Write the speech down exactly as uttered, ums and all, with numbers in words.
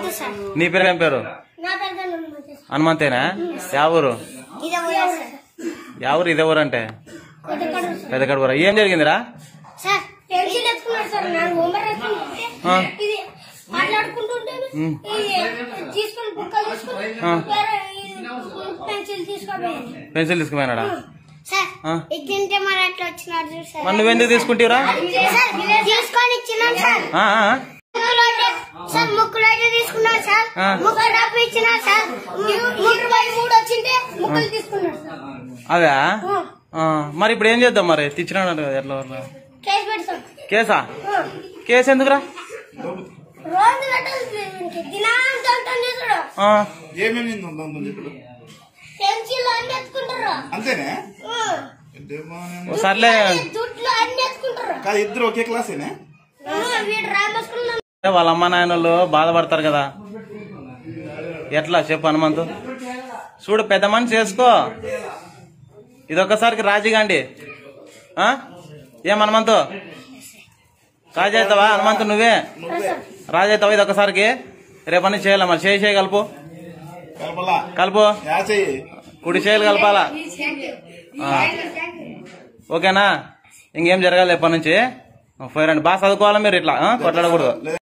నీ పేరు ఏం పేరు? హనుమంతేనా? ఎవరు ఎవరు ఇదెవరు అంటే పెద్ద కడుపురా. ఏం జరిగిందిరా? పెన్సిల్ తీసుకుపోయినాడా? మరి నువ్వెందుకు తీసుకుంటావురా? అదా? మరి ఇప్పుడు ఏం చేద్దాం? మరి తెచ్చినాడు ఎట్లా? కేసా? కేసు ఎందుకురా? సర్లే ఇద్దరు ఒకే క్లాసేనా? వాళ్ళ అమ్మ నాయనలు బాధపడతారు కదా, ఎట్లా చెప్పు హనుమంతు? చూడు పెద్ద మనిషి చేసుకో, ఇదొక్కసారికి రాజీగాండి. ఏం హనుమంతు రాజు అవుతావా? హనుమంతు నువ్వే రాజు అవుతావా ఇదొక్కసారికి? రేపని చేయాల మరి చేయి చేయి కలుపు కలుపు కుడి చేయాలి కలపాలా? ఓకేనా? ఇంకేం జరగాలి ఎప్పటి నుంచి? పోయిరండి, బాగా చదువుకోవాలా మీరు, ఇట్లా కొట్లాడకూడదు.